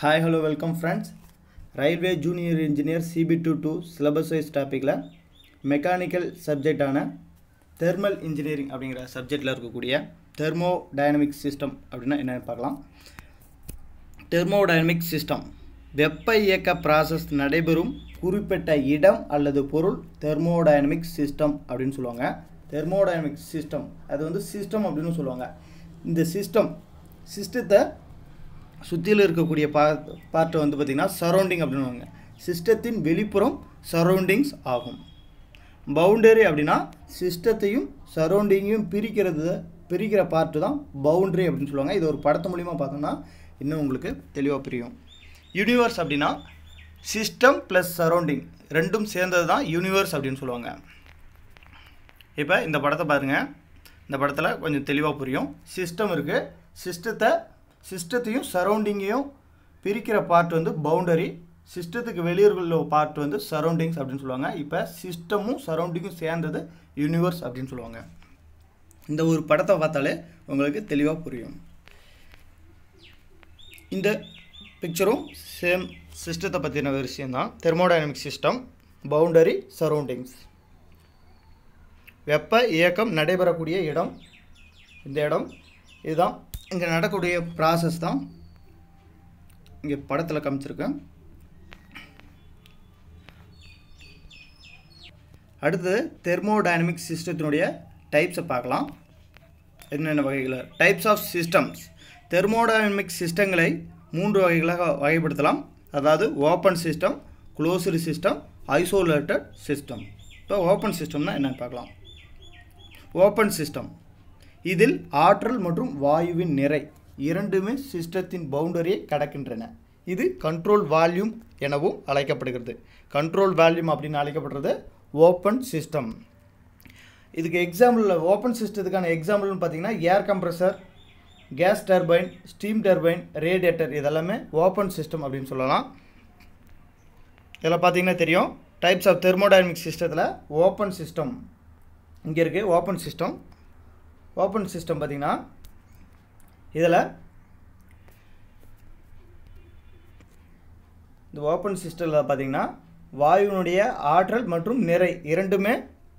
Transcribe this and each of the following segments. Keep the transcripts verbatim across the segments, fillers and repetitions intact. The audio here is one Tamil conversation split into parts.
Hi, hello, welcome friends. Railway Junior Engineer C B twenty-two syllabus wise topic la mechanical subject ana thermal engineering அப்படிங்கற சப்ஜெக்ட்ல இருக்கக்கூடிய thermodynamic system அப்படினா என்னன்னு பார்க்கலாம். thermodynamic system வெப்ப இயக்க process நடைபெறும் குறிப்பிட்ட இடம் அல்லது பொருள் thermodynamic system அப்படினு சொல்லுவாங்க. thermodynamic system அது வந்து system அப்படினு சொல்லுவாங்க. இந்த system சிஸ்டத்தை சுத்தில இருக்கக்கூடிய பார்ட் வந்து பாத்தீங்கன்னா சரவுண்டிங் அப்படினுவாங்க. சிஸ்டத்தின் வெளிப்புறம் சரவுண்டிங்ஸ் ஆகும். பவுண்டரி அப்படினா சிஸ்டத்தையும் சரவுண்டிங்கையும் பிரிக்கிறது பிரிக்கிற பார்ட் தான் பவுண்டரி அப்படினு சொல்லுவாங்க. இது ஒரு படத்து மூலமா பார்த்தோம்னா இன்னும் உங்களுக்கு தெளிவா புரியும். யூனிவர்ஸ் அப்படினா சிஸ்டம் பிளஸ் சரவுண்டிங் ரெண்டும் சேர்ந்தது தான் யூனிவர்ஸ் அப்படினு சொல்லுவாங்க. இப்போ இந்த படத்தை பாருங்க. இந்த படத்துல கொஞ்சம் தெளிவா புரியும். சிஸ்டம் இருக்கு. சிஸ்டத்தை சிஸ்டத்தையும் சரவுண்டிங்கையும் பிரிக்கிற பார்ட் வந்து பவுண்டரி. சிஸ்டத்துக்கு வெளியே உள்ள பார்ட் வந்து சரவுண்டிங்ஸ் அப்படினு சொல்லுவாங்க. இப்போ சிஸ்டமும் சரவுண்டிங்கும் சேர்ந்தது யூனிவர்ஸ் அப்படினு சொல்லுவாங்க. இந்த ஒரு படத்தை பார்த்தாலே உங்களுக்கு தெளிவா புரியும். இந்த பிக்சரும் சேம் சிஸ்டத்தை பத்தின விஷயம் தான். Thermodynamic system, boundary, surroundings. வெப்ப இயக்கம் நடைபெறக்கூடிய இடம் இந்த இடம் இதுதான். இங்க நடக்கக்கூடிய process தான் இங்க படத்துல காமிச்சிருக்கேன். அடுத்து தெர்மோடைனமிக் சிஸ்டத்தினுடைய டைப்ஸ் பார்க்கலாம். என்னென்ன வகைகள்? Types of systems. தெர்மோடைனமிக் சிஸ்டங்களை மூன்று வகைகளாக வகைப்படுத்தலாம். அதாவது open system, closed system, isolated system. இப்போ ஓபன் சிஸ்டம்னா என்னன்னு பார்க்கலாம். ஓபன் சிஸ்டம் இதில் ஆற்றல் மற்றும் வாயுவின் நிறை இரண்டுமே சிஸ்டத்தின் பவுண்டரியை கடக்கின்றன. இது கண்ட்ரோல் வால்யூம் எனவும் அழைக்கப்படுகிறது. கண்ட்ரோல் வால்யூம் அப்படின்னு அழைக்கப்படுறது ஓப்பன் சிஸ்டம். இதுக்கு எக்ஸாம்பிள் ஓப்பன் சிஸ்டத்துக்கான எக்ஸாம்பிள்னு பார்த்தீங்கன்னா air compressor, gas turbine, steam turbine, radiator இதெல்லாமே ஓப்பன் சிஸ்டம் அப்படின்னு சொல்லலாம். இதில் பார்த்தீங்கன்னா தெரியும் டைப்ஸ் ஆஃப் தெர்மோடைனமிக் சிஸ்டத்தில் ஓப்பன் சிஸ்டம் இங்கே இருக்குது. ஓப்பன் சிஸ்டம் ஓப்பன் சிஸ்டம் பார்த்தீங்கன்னா இதில் இந்த ஓப்பன் சிஸ்டத்தில் பார்த்தீங்கன்னா வாயுவினுடைய ஆற்றல் மற்றும் நிறை இரண்டுமே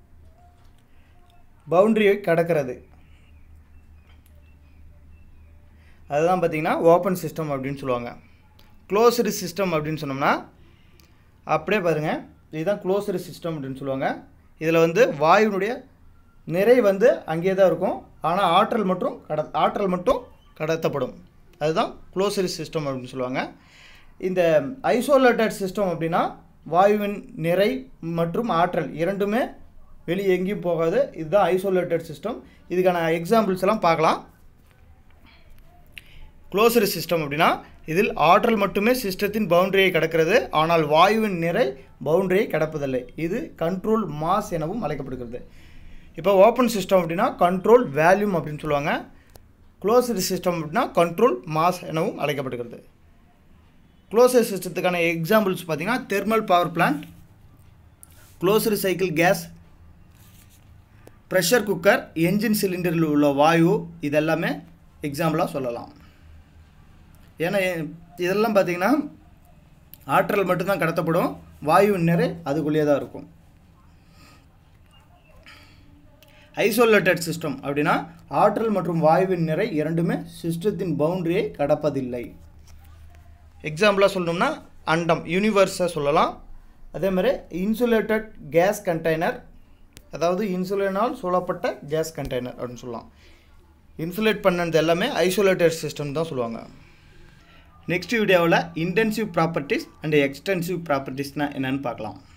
பவுண்டரியை கடக்கிறது. அதுதான் பார்த்தீங்கன்னா ஓப்பன் சிஸ்டம் அப்படின்னு சொல்லுவாங்க. க்ளோஸ்டு சிஸ்டம் அப்படின்னு சொன்னோம்னா அப்படியே பாருங்கள், இதுதான் க்ளோஸ்டு சிஸ்டம் அப்படின்னு சொல்லுவாங்க. இதில் வந்து வாயுவினுடைய நிறை வந்து அங்கே தான் இருக்கும். ஆனால் ஆற்றல் மற்றும் கட ஆற்றல் மட்டும் கடத்தப்படும். அதுதான் க்ளோஸ்டு சிஸ்டம் அப்படின்னு சொல்லுவாங்க. இந்த ஐசோலேட்டட் சிஸ்டம் அப்படின்னா வாயுவின் நிறை மற்றும் ஆற்றல் இரண்டுமே வெளியே எங்கேயும் போகாது. இதுதான் ஐசோலேட்டட் சிஸ்டம். இதுக்கான எக்ஸாம்பிள்ஸ் எல்லாம் பார்க்கலாம். க்ளோஸ்டு சிஸ்டம் அப்படின்னா இதில் ஆற்றல் மட்டுமே சிஸ்டத்தின் பவுண்டரியை கடக்கிறது. ஆனால் வாயுவின் நிறை பவுண்டரியை கடப்பதில்லை. இது கண்ட்ரோல் மாஸ் எனவும் அழைக்கப்படுகிறது. இப்போ ஓப்பன் சிஸ்டம் அப்படின்னா கண்ட்ரோல் வேல்யூம் அப்படின்னு சொல்லுவாங்க. க்ளோஸ்டு சிஸ்டம் அப்படின்னா கண்ட்ரோல் மாஸ் எனவும் அழைக்கப்படுகிறது. க்ளோஸ்டு சிஸ்டத்துக்கான எக்ஸாம்பிள்ஸ் பார்த்தீங்கன்னா thermal power plant, closed cycle gas, pressure cooker, engine சிலிண்டரில் உள்ள வாயு இதெல்லாமே எக்ஸாம்பிளாக சொல்லலாம். ஏன்னா இதெல்லாம் பார்த்தீங்கன்னா ஆற்றல் மட்டும்தான் கடத்தப்படும். வாயுவின் நிறை அதுக்குள்ளேயே தான் இருக்கும். ஐசோலேட்டட் சிஸ்டம் அப்படின்னா ஆற்றல் மற்றும் வாயுவின் நிறை இரண்டுமே சிஸ்டத்தின் பவுண்டரியை கடப்பதில்லை. எக்ஸாம்பிளாக சொல்லணும்னா அண்டம் யூனிவர்ஸை சொல்லலாம். அதே மாதிரி இன்சுலேட்டட் கேஸ் கண்டெய்னர், அதாவது இன்சுலேனால் சூழப்பட்ட கேஸ் கண்டெய்னர் அப்படின்னு சொல்லலாம். இன்சுலேட் பண்ணது எல்லாமே ஐசோலேட்டட் சிஸ்டம் தான் சொல்லுவாங்க. நெக்ஸ்ட் வீடியோவில் இன்டென்சிவ் ப்ராப்பர்ட்டிஸ் அண்ட் எக்ஸ்டென்சிவ் ப்ராப்பர்ட்டிஸ்னால் என்னென்னு பார்க்கலாம்.